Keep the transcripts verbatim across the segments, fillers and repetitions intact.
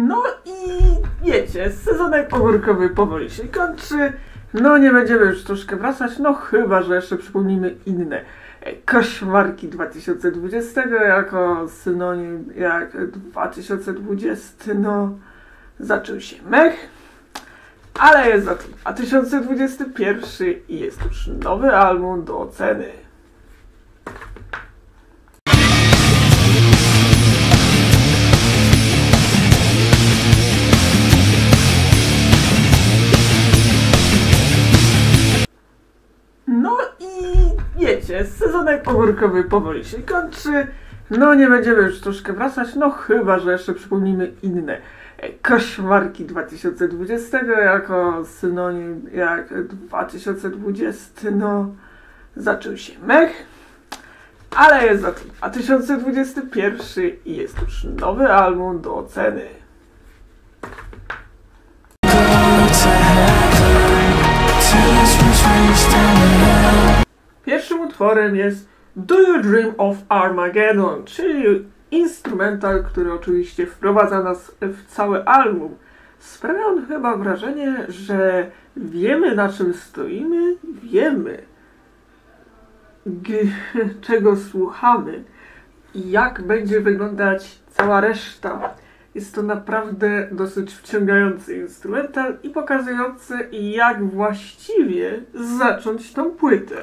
No i wiecie, sezonek ogórkowy powoli się kończy. No nie będziemy już troszkę wracać, no chyba że jeszcze przypomnimy inne koszmarki dwa tysiące dwudziestego jako synonim jak dwa tysiące dwudziesty, no zaczął się mech, ale jest za to dwa tysiące dwudziesty pierwszy i jest już nowy album do oceny. No i wiecie, sezonek ogórkowy powoli się kończy. No nie będziemy już troszkę wracać, no chyba że jeszcze przypomnimy inne koszmarki dwa tysiące dwudziestego jako synonim jak dwa tysiące dwudziesty, no zaczął się mech, ale jest za to dwa tysiące dwudziesty pierwszy i jest już nowy album do oceny. Pierwszym utworem jest Do You Dream of Armageddon, czyli instrumental, który oczywiście wprowadza nas w cały album. Sprawia on chyba wrażenie, że wiemy, na czym stoimy, wiemy czego słuchamy i jak będzie wyglądać cała reszta. Jest to naprawdę dosyć wciągający instrumental i pokazujący, jak właściwie zacząć tą płytę.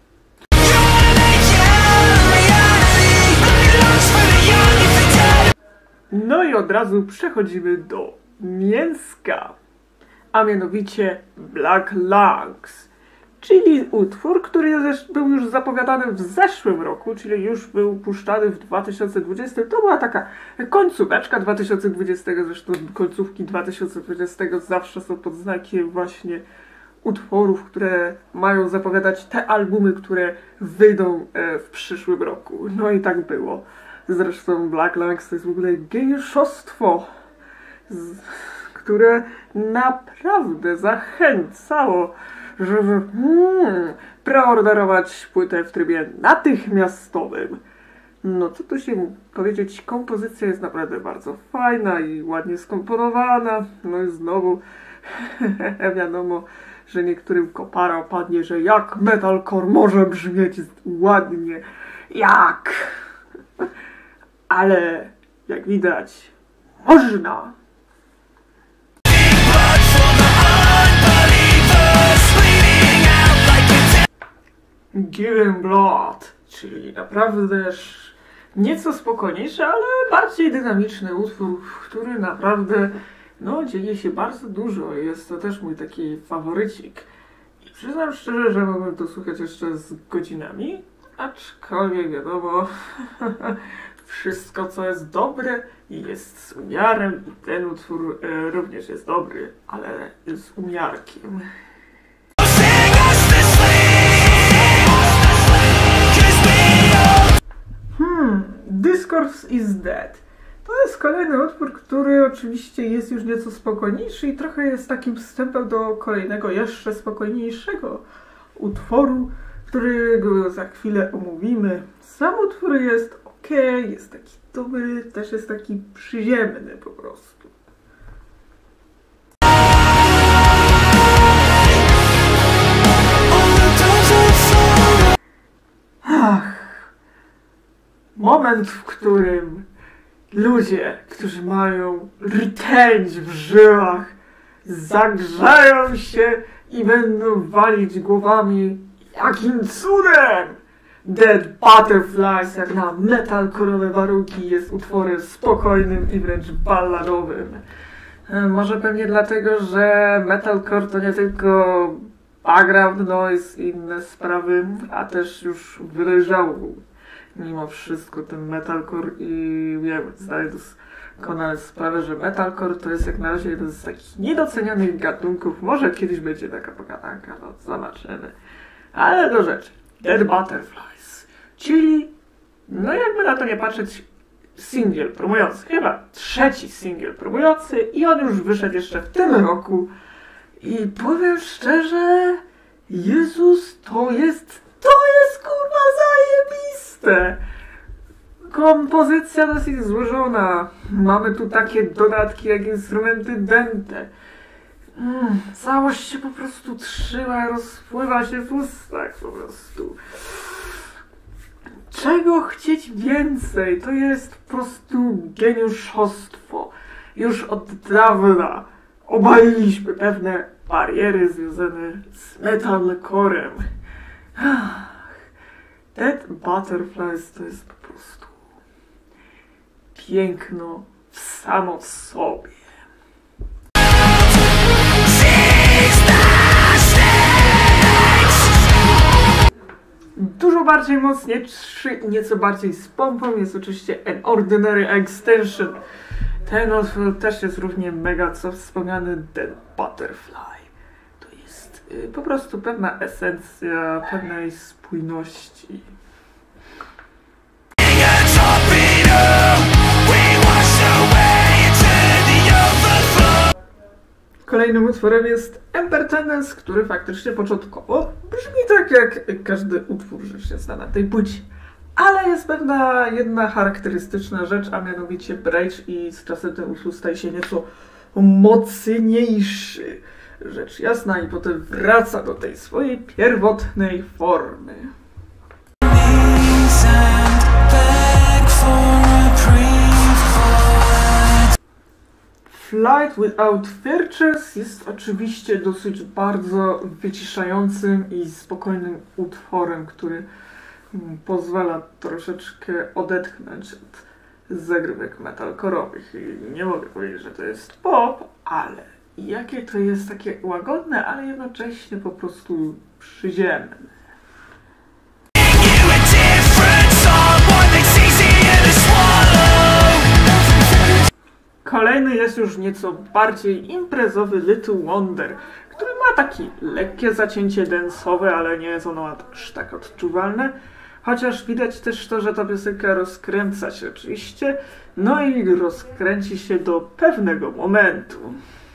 No i od razu przechodzimy do mięska, a mianowicie Black Lungs, czyli utwór, który był już zapowiadany w zeszłym roku, czyli już był puszczany w dwa tysiące dwudziestym. To była taka końcóweczka dwa tysiące dwudziestego, zresztą końcówki dwa tysiące dwudziestego zawsze są pod znakiem właśnie utworów, które mają zapowiadać te albumy, które wyjdą w przyszłym roku. No i tak było. Zresztą Black Lungs to jest w ogóle geniuszostwo, które naprawdę zachęcało, żeby hmm, preorderować płytę w trybie natychmiastowym. No co tu się powiedzieć, kompozycja jest naprawdę bardzo fajna i ładnie skomponowana. No i znowu wiadomo, że niektórym kopara opadnie, że jak metalcore może brzmieć ładnie, jak... Ale jak widać, można. Given Blood, czyli naprawdę nieco spokojniejszy, ale bardziej dynamiczny utwór, który naprawdę no, dzieje się bardzo dużo. Jest to też mój taki faworycik. I przyznam szczerze, że mogłem to słuchać jeszcze z godzinami, aczkolwiek wiadomo, wszystko co jest dobre jest z umiarem i ten utwór e, również jest dobry, ale z umiarkiem. Hmm, Discourse is Dead. To jest kolejny utwór, który oczywiście jest już nieco spokojniejszy i trochę jest takim wstępem do kolejnego, jeszcze spokojniejszego utworu, którego za chwilę omówimy. Sam utwór jest ok, jest taki dobry, też jest taki przyjemny po prostu. Ach, moment, w którym ludzie, którzy mają rtęć w żyłach, zagrzają się i będą walić głowami. Jakim cudem! Dead Butterflies, jak na metalcore'owe warunki, jest utworem spokojnym i wręcz balladowym. Może pewnie dlatego, że metalcore to nie tylko background noise i inne sprawy, a też już wyleżał mimo wszystko ten metalcore i wiem, zdaję doskonale sprawę, że metalcore to jest jak na razie jeden z takich niedocenianych gatunków. Może kiedyś będzie taka pogadanka, no zobaczymy. Ale do rzeczy. Dead Butterflies, czyli, no jakby na to nie patrzeć, singiel promujący, chyba trzeci singiel promujący i on już wyszedł jeszcze w tym roku i powiem szczerze, Jezus, to jest, to jest kurwa zajebiste! Kompozycja dosyć złożona. Mamy tu takie dodatki jak instrumenty dęte. Mm, całość się po prostu trzyma, rozpływa się w ustach po prostu. Czego chcieć więcej? To jest po prostu geniuszostwo. Już od dawna obaliliśmy pewne bariery związane z metalcorem. Dead Butterflies to jest po prostu piękno w samo sobie. Dużo bardziej mocniejszy i nieco bardziej z pompą jest oczywiście An Ordinary Extension. Ten utwór też jest równie mega, co wspomniany Dead Butterfly. To jest y, po prostu pewna esencja pewnej spójności. Kolejnym utworem jest Ember Tendency, który faktycznie początkowo brzmi tak jak każdy utwór rzecz jasna na tej płycie. Ale jest pewna jedna charakterystyczna rzecz, a mianowicie bridge i z czasem ten utwór staje się nieco mocniejszy. Rzecz jasna i potem wraca do tej swojej pierwotnej formy. Flight Without Features jest oczywiście dosyć bardzo wyciszającym i spokojnym utworem, który pozwala troszeczkę odetchnąć od zagrywek metalcore'owych. I nie mogę powiedzieć, że to jest pop, ale jakie to jest takie łagodne, ale jednocześnie po prostu przyziemne. Kolejny jest już nieco bardziej imprezowy Little Wonder, który ma takie lekkie zacięcie dance'owe, ale nie jest ono aż tak odczuwalne. Chociaż widać też to, że ta piosenka rozkręca się oczywiście, no i rozkręci się do pewnego momentu.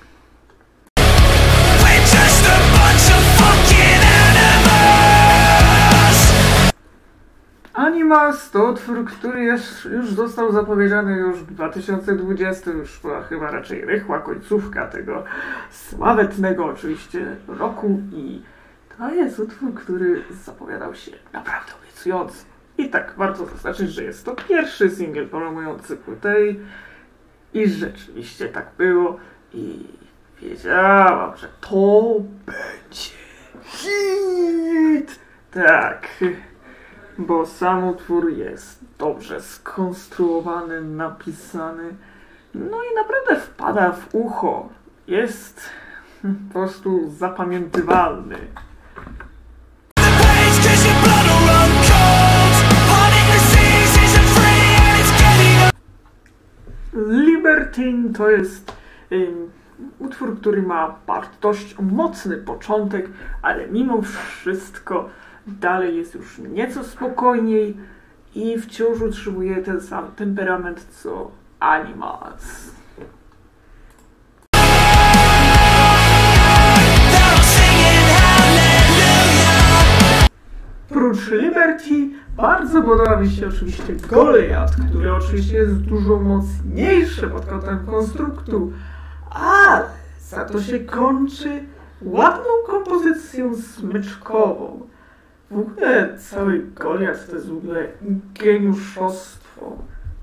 Animals to utwór, który jest, już został zapowiedziany już w dwa tysiące dwudziestym, już była chyba raczej rychła końcówka tego sławetnego oczywiście roku i to jest utwór, który zapowiadał się naprawdę obiecująco. I tak warto zaznaczyć, że jest to pierwszy singiel promujący płytę i rzeczywiście tak było i wiedziałam, że to będzie hit! Tak. Bo sam utwór jest dobrze skonstruowany, napisany, no i naprawdę wpada w ucho. Jest po prostu zapamiętywalny. Libertine to jest um, utwór, który ma dość mocny początek, ale mimo wszystko dalej jest już nieco spokojniej i wciąż utrzymuje ten sam temperament co Animals. Prócz Liberty bardzo podoba mi się oczywiście Goliath, który oczywiście jest dużo mocniejszy pod kątem konstruktu, ale za to się kończy ładną kompozycją smyczkową. W ogóle cały Goliath to jest w ogóle geniuszostwo.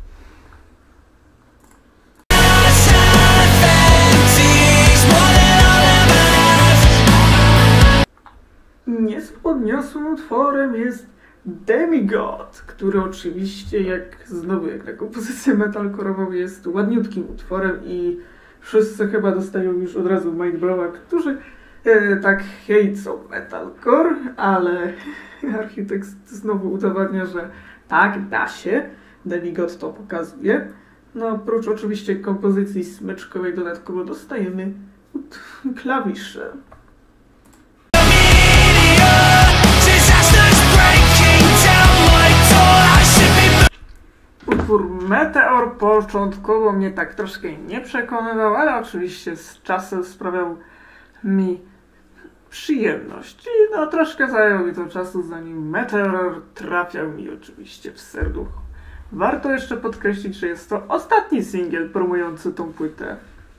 Nieco podniosłym utworem jest Demigod, który oczywiście jak znowu jak na kompozycję metalcore'ową jest ładniutkim utworem i wszyscy chyba dostają już od razu mindblowa, którzy e, tak hejcą metalcore, ale architekt znowu udowadnia, że tak, da się. Demigod to pokazuje. No oprócz oczywiście kompozycji smyczkowej dodatkowo dostajemy klawisze. Utwór Meteor początkowo mnie tak troszkę nie przekonywał, ale oczywiście z czasem sprawiał mi przyjemność. Czyli no troszkę zajął mi to czasu, zanim Meteor trafiał mi oczywiście w serducho. Warto jeszcze podkreślić, że jest to ostatni singiel promujący tą płytę.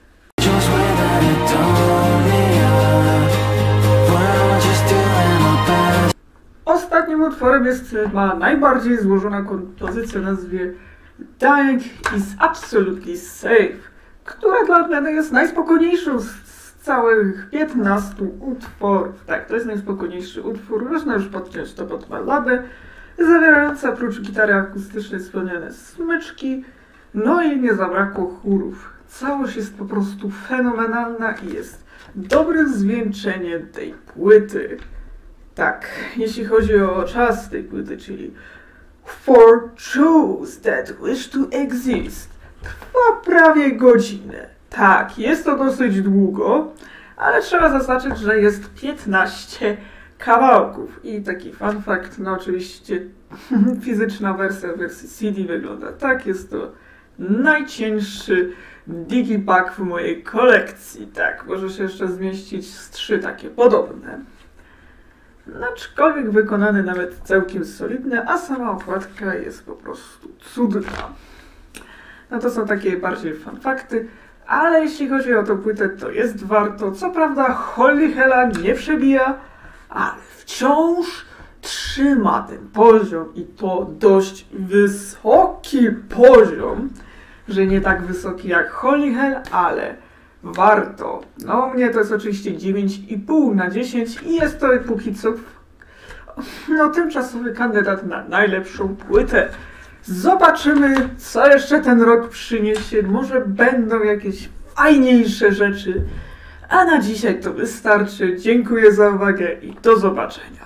Ostatnim utworem jest ma najbardziej złożona kompozycja o nazwie Dying is Absolutely Safe, która dla mnie jest najspokojniejszą z, z całych piętnastu utworów. Tak, to jest najspokojniejszy utwór, można już podciąć to pod balladę, zawierająca oprócz gitary akustycznej wspomniane smyczki, no i nie zabrakło chórów. Całość jest po prostu fenomenalna i jest dobrym zwieńczeniem tej płyty. Tak, jeśli chodzi o czas tej płyty, czyli For Those That Wish to Exist, trwa prawie godzinę. Tak, jest to dosyć długo, ale trzeba zaznaczyć, że jest piętnaście kawałków. I taki fun fact, no oczywiście fizyczna wersja w wersji C D wygląda tak. Jest to najcięższy digipack w mojej kolekcji. Tak, może się jeszcze zmieścić z trzy takie podobne. Aczkolwiek wykonany nawet całkiem solidny, a sama okładka jest po prostu cudna. No to są takie bardziej fun fakty, ale jeśli chodzi o tę płytę, to jest warto. Co prawda Holy Hella nie przebija, ale wciąż trzyma ten poziom i to dość wysoki poziom, że nie tak wysoki jak Holy Hell, ale warto. No u mnie to jest oczywiście dziewięć i pół na dziesięć i jest to póki co no tymczasowy kandydat na najlepszą płytę. Zobaczymy, co jeszcze ten rok przyniesie. Może będą jakieś fajniejsze rzeczy. A na dzisiaj to wystarczy. Dziękuję za uwagę i do zobaczenia.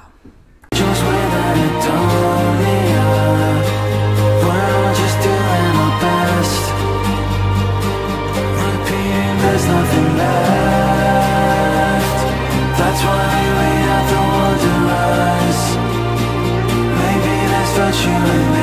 There's nothing left. That's why we have to wonder us. Maybe there's virtue in